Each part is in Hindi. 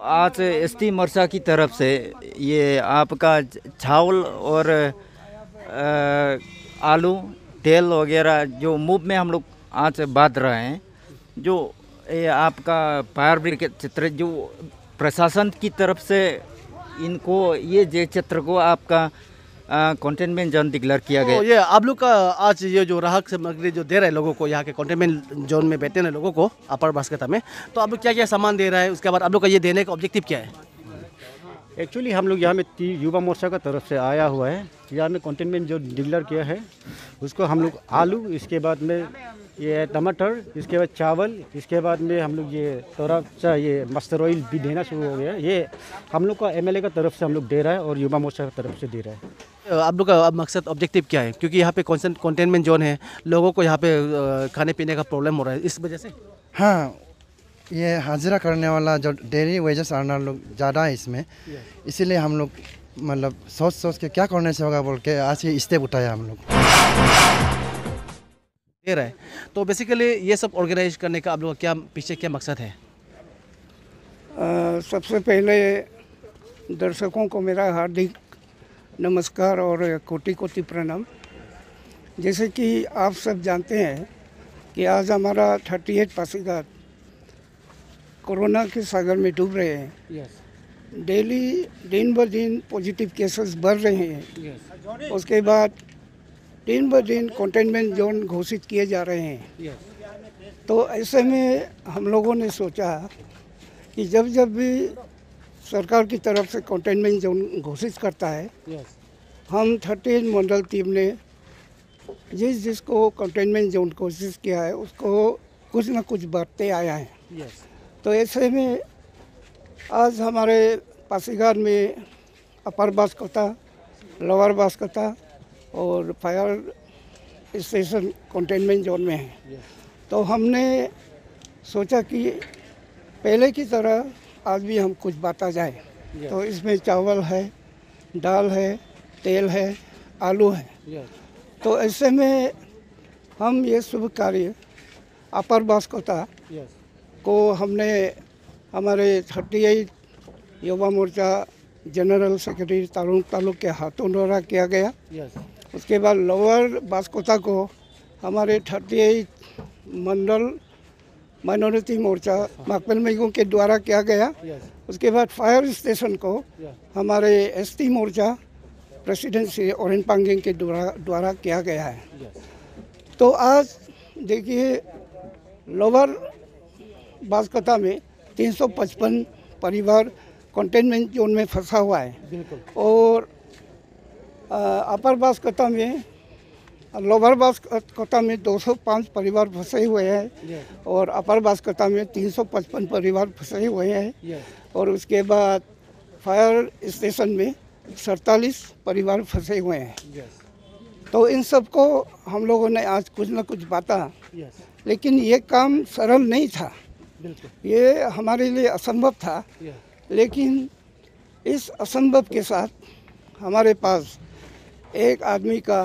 आज एसटी मोर्चा की तरफ से ये आपका चावल और आलू तेल वगैरह जो मुंह में हम लोग आज बांट रहे हैं, जो ये आपका फायर ब्रिगेड क्षेत्र जो प्रशासन की तरफ से इनको ये जे क्षेत्र को आपका कंटेनमेंट जोन डिक्लेयर किया गया। ये आप लोग का आज ये जो राहत सामग्री जो दे रहे हैं लोगों को, यहाँ के कंटेनमेंट जोन में बैठे हैं लोगों को अपर बास्केटा में, तो आप लोग क्या क्या सामान दे रहा है, उसके बाद आप लोग का ये देने का ऑब्जेक्टिव क्या है? एक्चुअली हम लोग यहाँ में युवा मोर्चा का तरफ से आया हुआ है। यहाँ में कंटेनमेंट जो डिक्लेयर किया है उसको हम लोग आलू, इसके बाद में ये टमाटर, इसके बाद चावल, इसके बाद में हम लोग ये थोड़ा सा ये मस्टर्ड ऑयल भी देना शुरू हो गया। ये हम लोग का एमएलए का तरफ से हम लोग दे रहा है और युवा मोर्चा की तरफ से दे रहा है। आप लोग का मकसद ऑब्जेक्टिव क्या है? क्योंकि यहाँ पे कंटेनमेंट जोन है, लोगों को यहाँ पे खाने पीने का प्रॉब्लम हो रहा है, इस वजह से। हाँ, ये हाजिरा करने वाला जो डेली वेजेस अर्नर लोग ज़्यादा है इसमें, इसीलिए हम लोग मतलब सोच के क्या करने से होगा बोल के आज ये स्टेप उठाया हम लोग दे रहा है। तो बेसिकली ये सब ऑर्गेनाइज करने का आप लोग क्या पीछे क्या मकसद है? सबसे पहले दर्शकों को मेरा हार्दिक नमस्कार और कोटि कोटि प्रणाम। जैसे कि आप सब जानते हैं कि आज हमारा 38 पासीघाट कोरोना के सागर में डूब रहे हैं। डेली दिन ब दिन पॉजिटिव केसेस बढ़ रहे हैं। उसके बाद दिन ब दिन कंटेनमेंट जोन घोषित किए जा रहे हैं। तो ऐसे में हम लोगों ने सोचा कि जब भी सरकार की तरफ से कंटेनमेंट जोन घोषित करता है, हम 38 मंडल टीम ने जिसको कंटेनमेंट जोन घोषित किया है उसको कुछ न कुछ बांटते आया है। तो ऐसे में आज हमारे पासीघाट में अपर बास्केटा, लोअर बास्केटा और फायर स्टेशन कंटेनमेंट जोन में है। तो हमने सोचा कि पहले की तरह आज भी हम कुछ बांटा जाए। तो इसमें चावल है, दाल है, तेल है, आलू है। तो ऐसे में हम ये शुभ कार्य अपर बास्केटा को हमने हमारे 38 युवा मोर्चा जनरल सेक्रेटरी तारुण तालुक के हाथों द्वारा किया गया। उसके बाद लोअर बास्केटा को हमारे 38 मंडल माइनॉरिटी मोर्चा माकपेल मैगों के द्वारा किया गया। उसके बाद फायर स्टेशन को हमारे एसटी मोर्चा प्रेसिडेंट श्री ओरेन पांगिंग के द्वारा किया गया है। तो आज देखिए लोअर बास्केटा में 355 परिवार कंटेनमेंट जोन में फंसा हुआ है और अपर बास्केटा में लोअर बास्केटा में 205 परिवार फंसे हुए हैं और अपर बास्केटा में 355 परिवार फंसे हुए हैं। और उसके बाद फायर स्टेशन में 47 परिवार फंसे हुए हैं। तो इन सबको हम लोगों ने आज कुछ न कुछ बांटा, लेकिन ये काम सरल नहीं था, ये हमारे लिए असंभव था। लेकिन इस असंभव के साथ हमारे पास एक आदमी का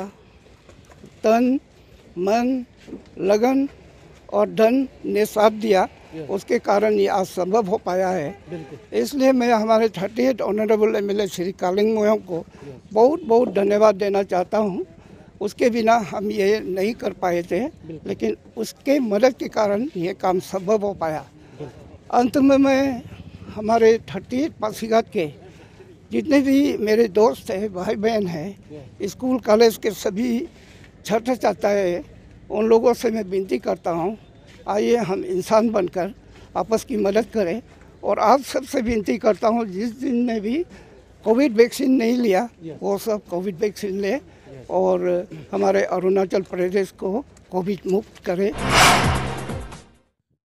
तन, मन, लगन और धन ने साथ दिया, उसके कारण ये आज संभव हो पाया है। इसलिए मैं हमारे 38 ऑनरेबल एमएलए श्री कालिंग मोयोंग को बहुत बहुत धन्यवाद देना चाहता हूँ। उसके बिना हम ये नहीं कर पाए थे, लेकिन उसके मदद के कारण ये काम संभव हो पाया। अंत में मैं हमारे 38 पासीघाट के जितने भी मेरे दोस्त हैं, भाई बहन हैं, स्कूल कॉलेज के सभी छात्र छात्रा है, उन लोगों से मैं विनती करता हूँ, आइए हम इंसान बनकर आपस की मदद करें। और आप सबसे विनती करता हूँ, जिस दिन ने भी कोविड वैक्सीन नहीं लिया वो सब कोविड वैक्सीन ले और हमारे अरुणाचल प्रदेश को कोविड मुक्त करें।